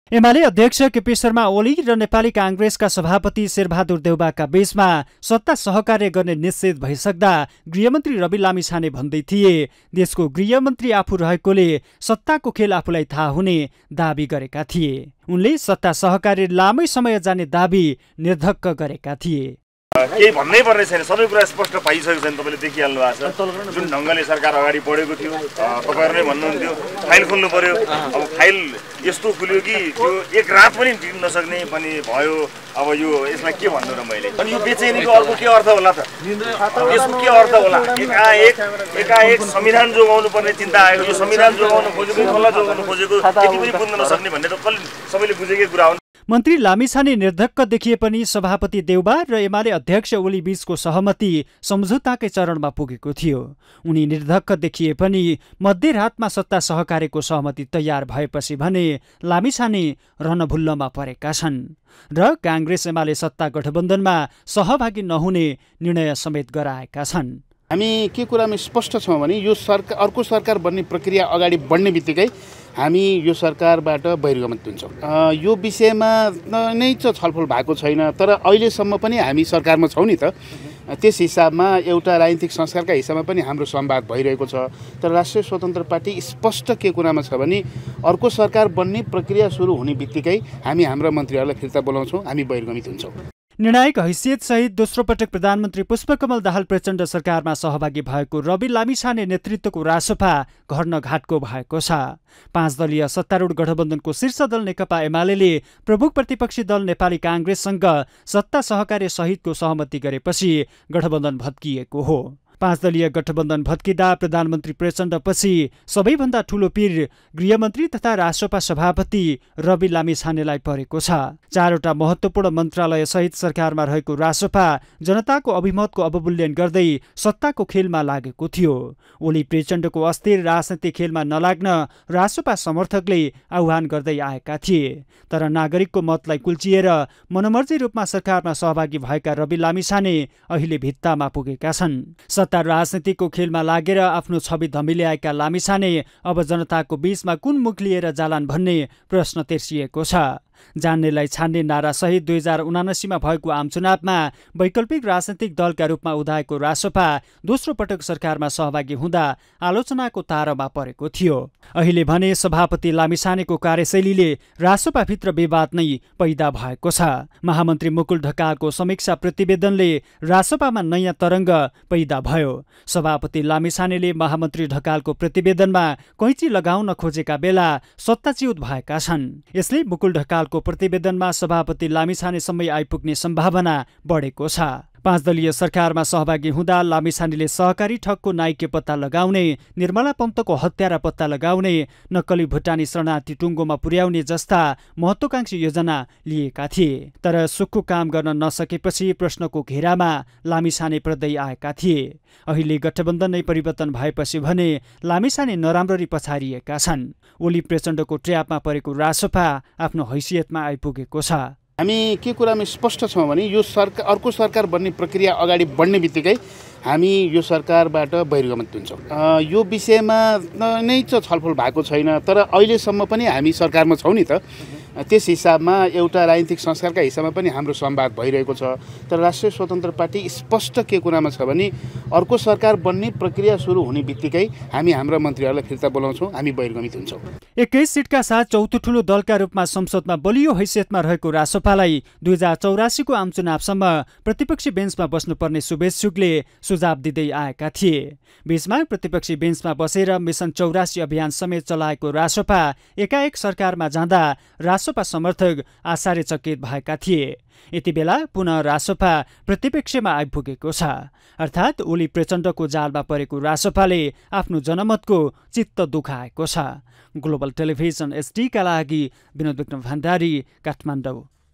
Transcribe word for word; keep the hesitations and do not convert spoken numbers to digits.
एमाले अध्यक्ष केपी शर्मा ओली र नेपाली कांग्रेसका सभापति शेरबहादुर देउबाका बीचमा सत्ता सहकार्य गर्ने निश्चित भइसक्दा गृहमन्त्री रवि लामिछाने भन्दै थिए देशको गृहमन्त्री आफू रहेकोले सत्ताको खेल आफूलाई थाहा हुने दाबी गरेका थिए। उनले सत्ता सहकार्य लामै समय जाने दाबी निर्धक्क गरेका थिए। केही भन्नै पर्ने छैन, सबै कुरा स्पष्ट पाइसकेको छैन। तपाईँले देखिहाल्नु भएको छ जुन ढङ्गले सरकार अगाडि बढेको थियो। तपाईँहरू नै भन्नुहुन्थ्यो फाइल खोल्नु पर्यो। अब फाइल यस्तो खुल्यो कि त्यो एक रात पनि टिक्न नसक्ने पनि भयो। अब यो यसमा के भन्नु र मैले, अनि यो बेचैनीको अर्को के अर्थ होला त? यसको के अर्थ होला? एकाएक एकाएक संविधान जोगाउनु पर्ने चिन्ता आयो। यो संविधान जोगाउनु खोजेको कसलाई जोगाउनु खोजेको यति पनि बुझ्न नसक्ने भन्ने त कसले सबैले बुझेकै कुरा हो। मन्त्री लामिछाने निर्धक्क देखिए पनि सभापति देउबा र एमाले अध्यक्ष ओली बीचको सहमति सम्झौताकै चरणमा पुगेको थियो। उनी निर्धक्क देखिए पनि मध्यरातमा सत्ता सहकार्यको सहमति तयार भएपछि भने लामिछाने रणभुल्लमा परेका छन् र कांग्रेस एमाले सत्ता गठबन्धनमा सहभागी नहुने निर्णय समेत गराएका छन्। हामी के कुरामा स्पष्ट छौँ भने यो सरकार अर्को सरकार बन्ने प्रक्रिया अगाडि बढ्ने बित्तिकै हामी यो सरकारबाट बहिर्गमन हुन्छौँ। यो विषयमा नै चाहिँ छलफल भएको छैन, तर अहिलेसम्म पनि हामी सरकारमा छौँ नि त। त्यस हिसाबमा एउटा राजनीतिक संस्कारका हिसाबमा पनि हाम्रो संवाद भइरहेको छ। तर राष्ट्रिय स्वतन्त्र पार्टी स्पष्ट के कुरामा छ भने अर्को सरकार बन्ने प्रक्रिया सुरु हुने बित्तिकै हामी हाम्रा मन्त्रीहरूलाई फिर्ता बोलाउँछौँ, हामी बहिर्गमित हुन्छौँ। निर्णायक हैसियतसहित दोस्रो पटक प्रधानमन्त्री पुष्पकमल दाहाल प्रचण्ड सरकारमा सहभागी भएको रवि लामिछाने नेतृत्वको रासपा घर नघाटको भएको छ। पाँच दलीय सत्तारूढ गठबन्धनको शीर्ष दल नेकपा एमाले प्रमुख प्रतिपक्षी दल नेपाली कांग्रेससँग सत्ता सहकार्य सहितको सहमति गरेपछि गठबन्धन भत्किएको हो। पाँच दलीय गठबन्धन भत्किँदा प्रधानमन्त्री प्रचण्डपछि सबैभन्दा ठूलो पीर गृहमन्त्री तथा राष्ट्रपा सभापति रवि लामिछानेलाई परेको छ। चारवटा महत्त्वपूर्ण मन्त्रालय सहित सरकारमा रहेको राष्ट्रपा जनताको अभिमतको अवमूल्यन गर्दै सत्ताको खेलमा लागेको थियो। ओली प्रचण्डको अस्थिर राजनीतिक खेलमा नलाग्न राष्ट्रपा समर्थकले आह्वान गर्दै आएका थिए। तर नागरिकको मतलाई कुल्चिएर मनमर्जी रूपमा सरकारमा सहभागी भएका रवि लामिछाने अहिले भित्तामा पुगेका छन्। सत्ता राजनीतिको खेलमा लागेर आफ्नो छवि धमिल्याएका लामिछाने अब जनताको बीचमा कुन मुख लिएर जालान् भन्ने प्रश्न तेर्सिएको छ। जान्नेलाई छान्ने नारासहित दुई हजार उनासीमा भएको आमचुनावमा वैकल्पिक राजनैतिक दलका रूपमा उदाएको रासपा दोस्रो पटक सरकारमा सहभागी हुँदा आलोचनाको तारामा परेको थियो। अहिले भने सभापति लामिछानेको कार्यशैलीले रासपाभित्र विवाद नै पैदा भएको छ। महामन्त्री मुकुल ढकालको समीक्षा प्रतिवेदनले रासपामा नयाँ तरङ्ग पैदा भयो। सभापति लामिछानेले महामन्त्री ढकालको प्रतिवेदनमा कैँची लगाउन खोजेका बेला सत्ताच्युत भएका छन्। यसले मुकुल ढकाल को प्रतिवेदनमा सभापति लामिछाने समय आइपुग्ने सम्भावना बढेको छ। पाँच दलीय सरकारमा सहभागी हुँदा लामिछानेले सहकारी ठगको नाइके पत्ता लगाउने, निर्मला पन्तको हत्यारा पत्ता लगाउने, नक्कली भुटानी शरणार्थी टुङ्गोमा पुर्याउने जस्ता महत्वाकांक्षी योजना लिएका थिए। तर सुखको काम गर्न नसकेपछि प्रश्नको घेरामा लामिछाने पर्दै आएका थिए। अहिले गठबन्धन नै परिवर्तन भएपछि भने लामिछाने नराम्ररी पछारिएका छन्। ओली प्रचण्डको ट्र्यापमा परेको रासपा आफ्नो हैसियतमा आइपुगेको छ। हामी के कुरामा स्पष्ट छौँ भने यो सरकार अर्को सरकार बन्ने प्रक्रिया अगाडि बढ्ने बित्तिकै हामी यो सरकारबाट बहिर्गमन हुन्छौँ। यो विषयमा नै चाहिँ छलफल भएको छैन, तर अहिलेसम्म पनि हामी सरकारमा छौँ नि त। त्यस हिसाबमा एउटा राजनीतिक संस्कारका हिसाबमा पनि हाम्रो संवाद भइरहेको छ। तर राष्ट्रिय स्वतन्त्र पार्टी स्पष्ट के कुरामा छ भने अर्को सरकार बन्ने प्रक्रिया सुरु हुने बित्तिकै हामी हाम्रा मन्त्रीहरूलाई फिर्ता बोलाउँछौँ, हामी बहिर्गमित हुन्छौँ। एक्काइस सिटका साथ चौथो ठूलो दलका रूपमा संसदमा बलियो हैसियतमा रहेको रासपालाई दुई हजार चौरासीको आमचुनावसम्म प्रतिपक्षी बेन्चमा बस्नुपर्ने शुभेच्छुकले सुझाव दिँदै आएका थिए। बीचमा प्रतिपक्षी बेन्चमा बसेर मिसन चौरासी अभियान समेत चलाएको रासपा एकाएक सरकारमा जाँदा रासपा समर्थक आश्चर्यचकित भएका थिए। यति बेला पुनः रासपा प्रतिपक्षमा आइपुगेको छ। अर्थात् ओली प्रचण्डको जालमा परेको रासपाले आफ्नो जनमतको चित्त दुखाएको छ। ग्लोबल टेलिभिजन एसडीका लागि विनोद विक्रम भण्डारी, काठमाडौँ।